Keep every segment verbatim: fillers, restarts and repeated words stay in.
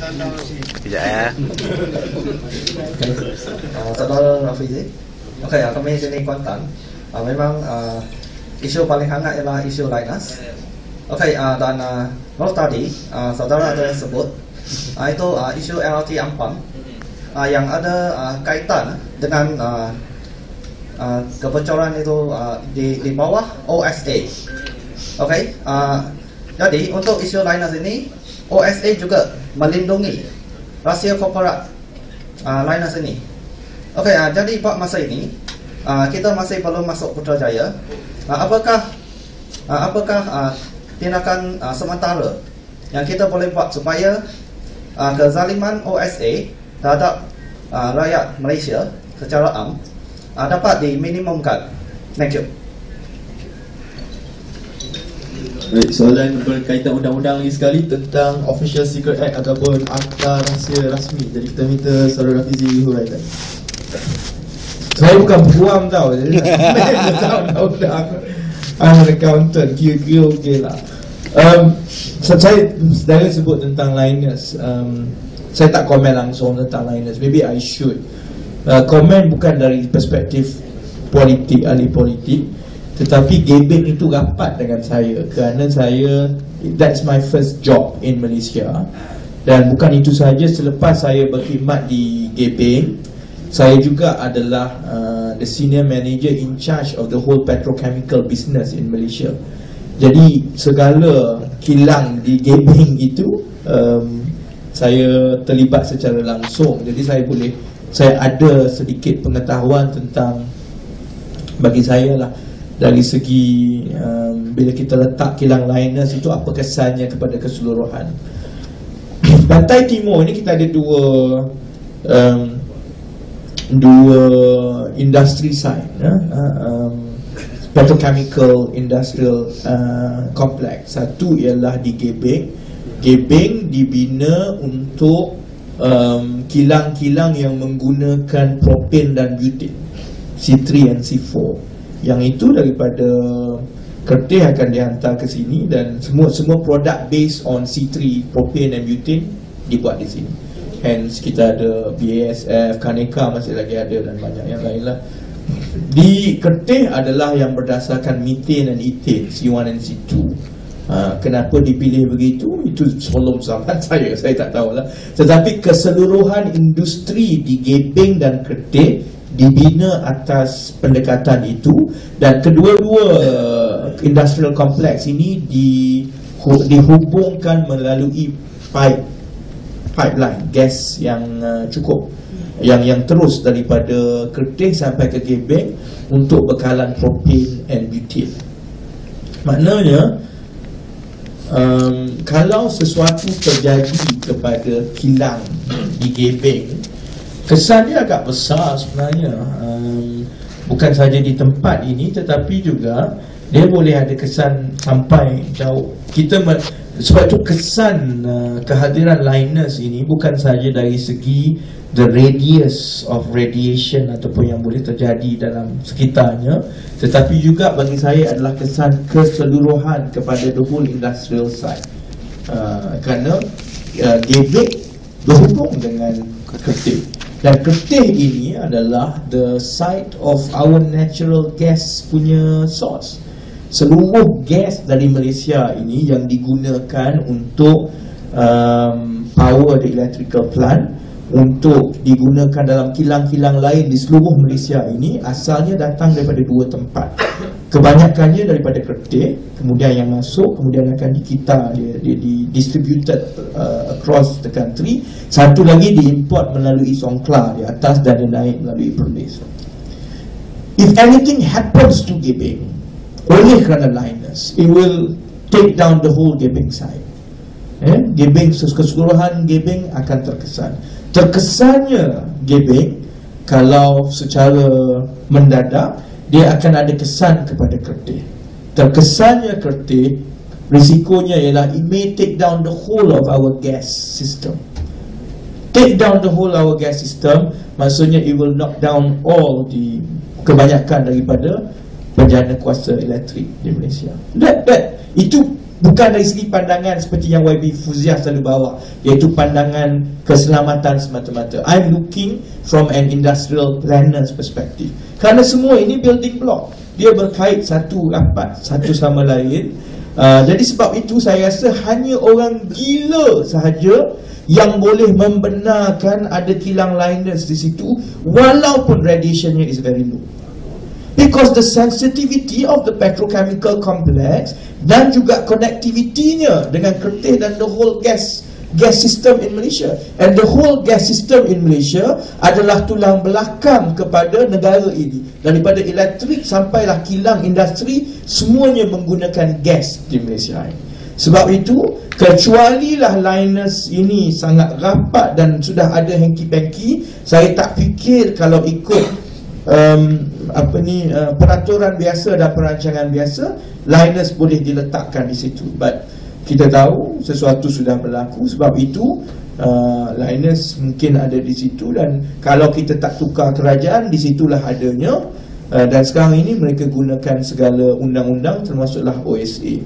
Sekejap ya. Uh, Saudara Rafizi. Okey, uh, kami sini Kuantan. Uh, memang uh, isu paling hangat ialah isu Linus. Okey, uh, dan uh, kalau tadi uh, saudara ada sebut uh, itu uh, isu L R T Ampang uh, yang ada uh, kaitan dengan uh, uh, kebocoran itu uh, di di bawah O S A. Okey, uh, jadi untuk isu Linus ini O S A juga melindungi rahsia korporat uh, Linus ini. Okey, uh, jadi pada masa ini uh, kita masih belum masuk Putrajaya. Uh, apakah uh, apakah uh, tindakan uh, sementara yang kita boleh buat supaya uh, kezaliman O S A terhadap uh, rakyat Malaysia secara am uh, dapat diminimumkan? Thank you. Baik, soalan berkaitan undang-undang lagi sekali tentang Official Secret Act ataupun Akta Rahsia Rasmi. Jadi kita minta Saudara Rafizi huraikan. Saya bukan peguam tau, jadi saya tahu undang-undang. I'm an accountant, kira-kira okey lah. um, so, Saya sedara sebut tentang Linus. um, Saya tak komen langsung tentang Linus. Maybe I should uh, komen bukan dari perspektif politik, ahli politik, tetapi Gebeng itu rapat dengan saya kerana saya, that's my first job in Malaysia. Dan bukan itu sahaja, selepas saya berkhidmat di Gebeng, saya juga adalah uh, the senior manager in charge of the whole petrochemical business in Malaysia. Jadi segala kilang di Gebeng itu um, saya terlibat secara langsung. Jadi saya boleh, saya ada sedikit pengetahuan tentang, bagi saya lah, dari segi um, bila kita letak kilang Linus itu apa kesannya kepada keseluruhan. Pantai Timur ini kita ada dua um, dua industri site, ya? um, petrochemical industrial uh, complex. Satu ialah di Gebeng. Gebeng dibina untuk um, kilang-kilang yang menggunakan propane dan butane, C three and C four. Yang itu daripada Kertih akan dihantar ke sini, dan semua semua produk based on C three, propane dan butane dibuat di sini. Hence kita ada B A S F, Kaneka masih lagi ada, dan banyak yang lain lah. Di Kertih adalah yang berdasarkan methane dan ethane, C one and C two. ha, Kenapa dipilih begitu? Itu sebelum zaman saya, saya tak tahulah. Tetapi keseluruhan industri di Gebeng dan Kertih dibina atas pendekatan itu, dan kedua-dua industrial complex ini di, dihubungkan melalui pipe pipeline gas yang uh, cukup, yang yang terus daripada Kertih sampai ke Gebeng untuk bekalan propane and butane. Maknanya um, kalau sesuatu terjadi kepada kilang di Gebeng, kesan dia agak besar sebenarnya. um, Bukan saja di tempat ini, tetapi juga dia boleh ada kesan sampai jauh. Kita sebab itu kesan uh, kehadiran Linus ini bukan saja dari segi the radius of radiation ataupun yang boleh terjadi dalam sekitarnya, tetapi juga bagi saya adalah kesan keseluruhan kepada the whole industrial site. uh, Kerana uh, Gebeng berhubung dengan Kertih, dan Kertih ini adalah the site of our natural gas punya source. Seluruh gas dari Malaysia ini yang digunakan untuk um, power the electrical plant, untuk digunakan dalam kilang-kilang lain di seluruh Malaysia ini, asalnya datang daripada dua tempat. Kebanyakannya daripada Kertih, kemudian yang masuk, kemudian akan dikita, dia, dia di distributed uh, across the country. Satu lagi diimport melalui Songkla di atas, dan dia naik melalui Perlis. If anything happens to Gebeng oleh kerana Linus, it will take down the whole Gebeng side. eh? Gebeng, keseluruhan Gebeng akan terkesan. Terkesannya Gebeng, kalau secara mendadak, dia akan ada kesan kepada Kertih. Terkesannya Kertih, risikonya ialah it may take down the whole of our gas system. Take down the whole our gas system, maksudnya it will knock down all the, kebanyakan daripada penjana kuasa elektrik di Malaysia. That, that itu Bukan dari segi pandangan seperti yang Y B Fuziah selalu bawa, iaitu pandangan keselamatan semata-mata. I'm looking from an industrial planner's perspective. Kerana semua ini building block, dia berkait satu rapat satu sama lain. uh, Jadi sebab itu saya rasa hanya orang gila sahaja yang boleh membenarkan ada kilang Linus di situ, walaupun radiationnya is very low. Because the sensitivity of the petrochemical complex dan juga connectivity-nya dengan Kertih dan the whole gas gas system in Malaysia, and the whole gas system in Malaysia adalah tulang belakang kepada negara ini. Daripada elektrik sampailah kilang industri, semuanya menggunakan gas di Malaysia. Sebab itu, kecualilah Linus ini sangat rapat dan sudah ada hanky-panky, saya tak fikir kalau ikut um, apa ni uh, peraturan biasa dan perancangan biasa, Linus boleh diletakkan di situ. But kita tahu sesuatu sudah berlaku, sebab itu uh, Linus mungkin ada di situ, dan kalau kita tak tukar kerajaan, di situlah adanya. uh, Dan sekarang ini mereka gunakan segala undang-undang, termasuklah O S A.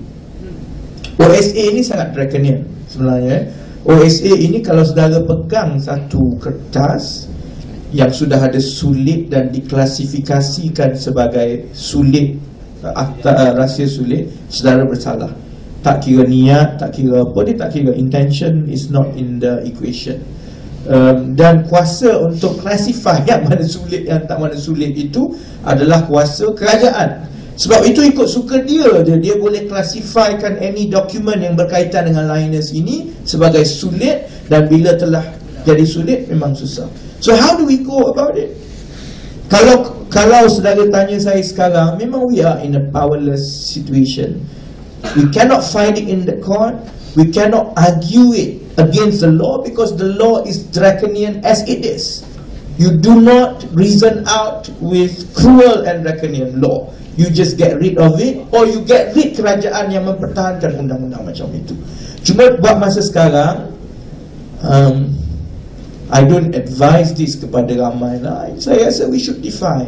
O S A ini sangat draconian sebenarnya. O S A ini kalau saudara pegang satu kertas yang sudah ada sulit dan diklasifikasikan sebagai sulit, uh, akta uh, rahsia sulit, saudara bersalah. Tak kira niat, tak kira apa, dia tak kira intention is not in the equation. um, Dan kuasa untuk classify yang mana sulit, yang tak mana sulit itu adalah kuasa kerajaan. Sebab itu ikut suka dia je, dia boleh classifykan any document yang berkaitan dengan Linus ini sebagai sulit, dan bila telah jadi sulit memang susah. So how do we go about it? Kalau kalau saudara tanya saya sekarang, memang we are in a powerless situation. We cannot fight it in the court. We cannot argue it against the law, because the law is draconian as it is. You do not reason out with cruel and draconian law. You just get rid of it, or you get rid kerajaan yang mempertahankan undang-undang macam itu. Cuma buat masa sekarang, um, I don't advise this kepada ramai lah. Saya rasa we should defy.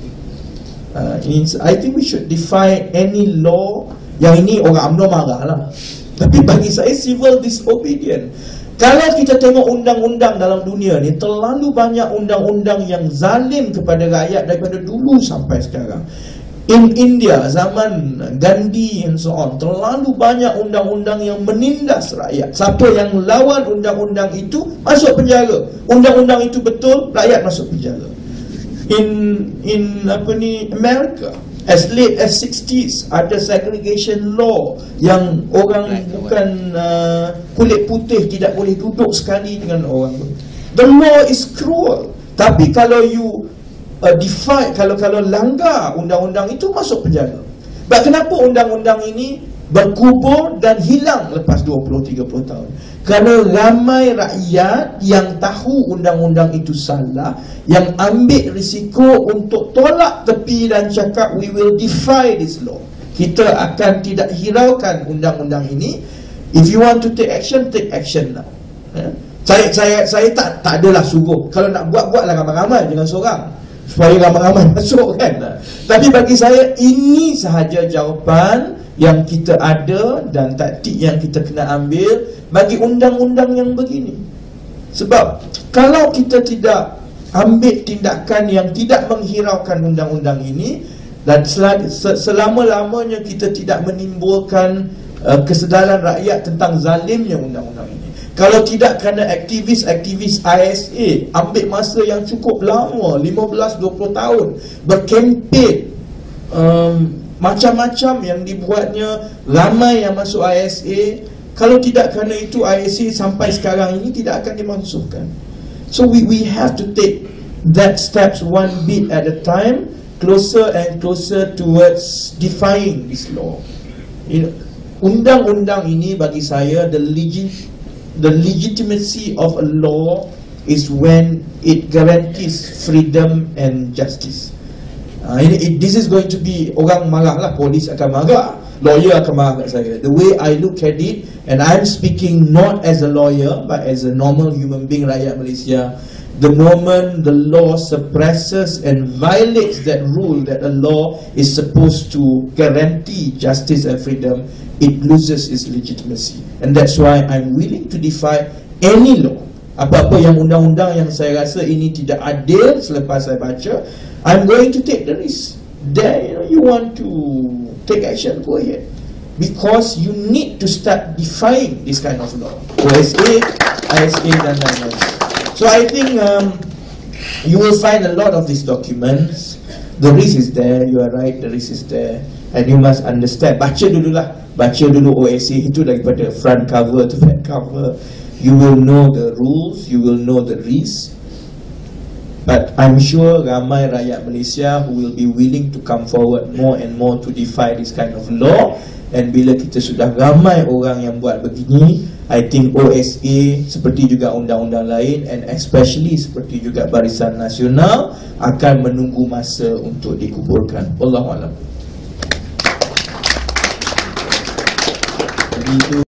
uh, I think we should defy any law. Yang ini orang UMNO marah lah, tapi bagi saya civil disobedient. Kalau kita tengok undang-undang dalam dunia ni, terlalu banyak undang-undang yang zalim kepada rakyat daripada dulu sampai sekarang. In India, zaman Gandhi and so on, terlalu banyak undang-undang yang menindas rakyat. Siapa yang lawan undang-undang itu masuk penjara. Undang-undang itu betul, rakyat masuk penjara. In in apa ni, Amerika, as late as sixties ada segregation law yang orang bukan uh, kulit putih tidak boleh duduk sekali dengan orang. The law is cruel. Tapi kalau you uh, defy, kalau kalau langgar undang-undang itu, masuk penjara. But kenapa undang-undang ini berkubur dan hilang lepas dua puluh tiga puluh tahun? Kerana ramai rakyat yang tahu undang-undang itu salah, yang ambil risiko untuk tolak tepi dan cakap we will defy this law. Kita akan tidak hiraukan undang-undang ini. If you want to take action, take action lah. Ya? Saya saya saya tak tak adalah suruh. Kalau nak buat, buatlah ramai-ramai, jangan seorang, supaya ramai-ramai masuk kan. Tapi bagi saya, ini sahaja jawapan yang kita ada dan taktik yang kita kena ambil bagi undang-undang yang begini. Sebab kalau kita tidak ambil tindakan yang tidak menghiraukan undang-undang ini, dan selama-lamanya kita tidak menimbulkan uh, kesedaran rakyat tentang zalimnya undang-undang ini. Kalau tidak, kerana aktivis-aktivis I S A ambil masa yang cukup lama, lima belas dua puluh tahun, berkempen, um, macam-macam yang dibuatnya, ramai yang masuk I S A. Kalau tidak kerana itu, I S A sampai sekarang ini tidak akan dimansuhkan. So we we have to take that steps one bit at a time, closer and closer towards defying this law. You know, undang-undang ini bagi saya, the legit the legitimacy of a law is when it guarantees freedom and justice. Uh, ini, it, this is going to be, orang marah lah, polis akan marah, lawyer akan marah kat saya. The way I look at it, and I'm speaking not as a lawyer but as a normal human being, rakyat Malaysia, the moment the law suppresses and violates that rule that a law is supposed to guarantee justice and freedom, it loses its legitimacy. And that's why I'm willing to defy any law. Apa-apa yang undang-undang yang saya rasa ini tidak adil selepas saya baca, I'm going to take the risk. There, you know, you want to take action, go ahead. Because you need to start defying this kind of law. O S A, I S A dan lain-lain. So I think um, you will find a lot of these documents. The risk is there, you are right, the risk is there. And you must understand. Baca dululah. Baca dulu O S A itu daripada front cover to back cover. You will know the rules, you will know the risk. But I'm sure ramai rakyat Malaysia who will be willing to come forward more and more to defy this kind of law. And bila kita sudah ramai orang yang buat begini, I think O S A seperti juga undang-undang lain, and especially seperti juga Barisan Nasional, akan menunggu masa untuk dikuburkan. Wallahualam.